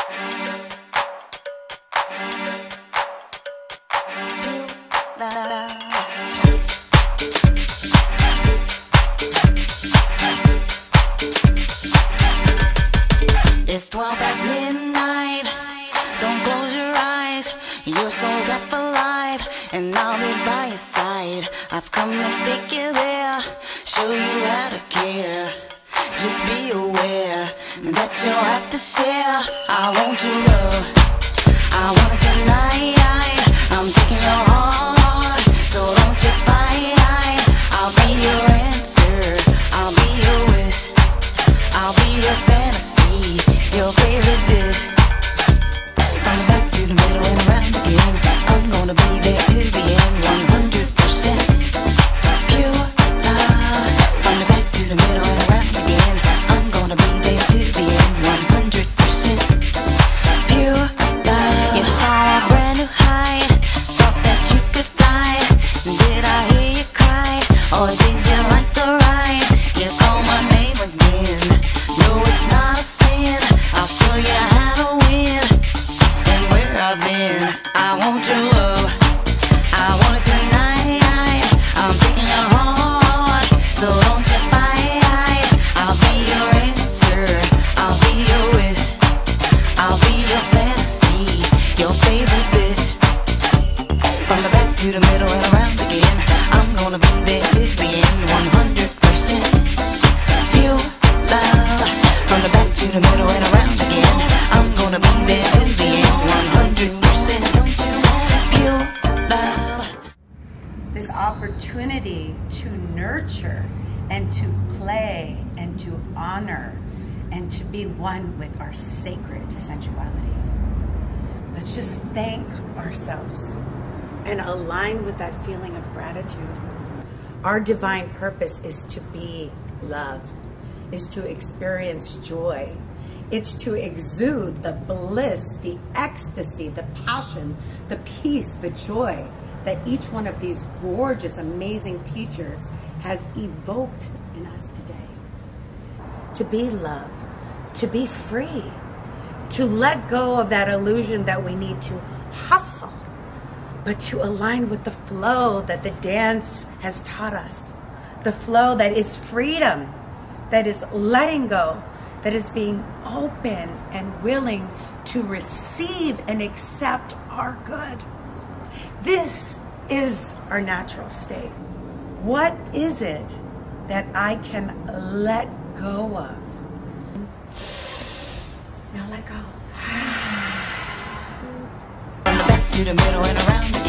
It's 12 past midnight. Don't close your eyes. Your soul's up alive, and I'll be by your side. I've come to take you there, show you how to care. Just be aware that you'll have to share. I want your love, I want it tonight. I'm taking your heart, so don't you fight. I'll be your answer, I'll be your wish, I'll be your fantasy, your favorite dish. From the back to the middle and around again, I'm gonna be there to the end, 100% pure love. From the back to the middle and around again, I'm gonna be there to the end, 100% pure love. You saw a brand new high, thought that you could fly. Did I hear you cry, or did you like the ride? You call my name again, no it's not a sin. I'll show you how to win, and where I've been. I want your love, I want it tonight. I'm taking your heart, so don't you fight. I'll be your answer, I'll be your wish, I'll be your fantasy, your favorite dish. From the back to the middle and around again, I'm gonna be there to the end, 100% pure love. From the back to the middle and around again, I'm gonna be there to the end, 100% pure love. This opportunity to nurture and to play and to honor and to be one with our sacred sensuality. Let's just thank ourselves and align with that feeling of gratitude. Our divine purpose is to be love, is to experience joy. It's to exude the bliss, the ecstasy, the passion, the peace, the joy that each one of these gorgeous, amazing teachers has evoked in us today. To be love, to be free, to let go of that illusion that we need to hustle, but to align with the flow that the dance has taught us. The flow that is freedom, that is letting go, that is being open and willing to receive and accept our good. This is our natural state. What is it that I can let go of? Now let go. From the back to the middle and around again.